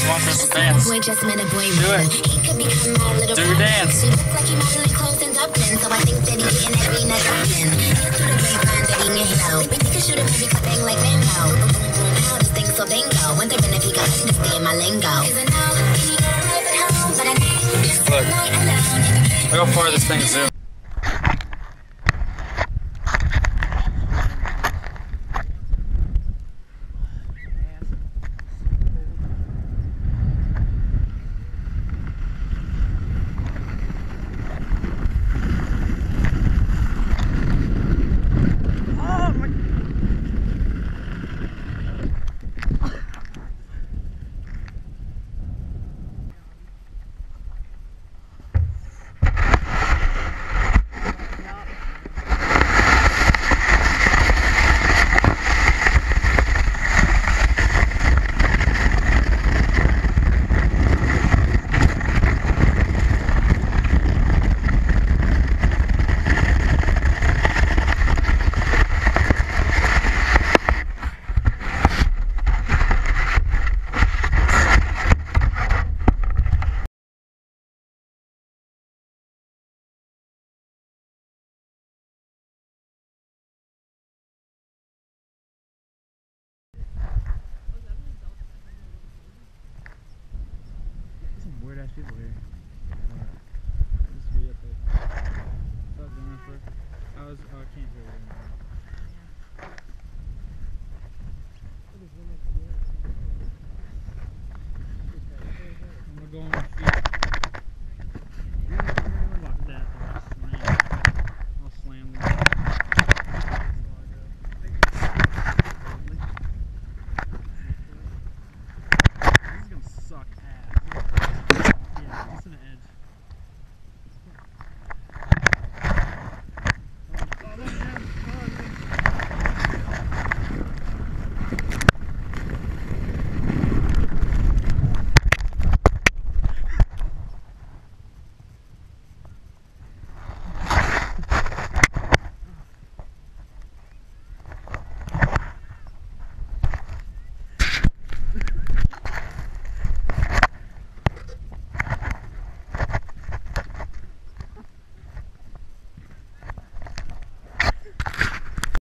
Want for some dance? Do it. Do your dance. So I think that he getting every night Dublin. Through the grapevine that he may hello. We could shoot a movie cutting like Rambo. How this thing so bingo. Wondering if he got understand my lingo. Cause I know he got a life at home, but I need look, night alone. Look how far this thing zooms. Weird ass people here. Used to be up there. What's up, Jennifer? I can't hear you anymore. I'm gonna go on my feet.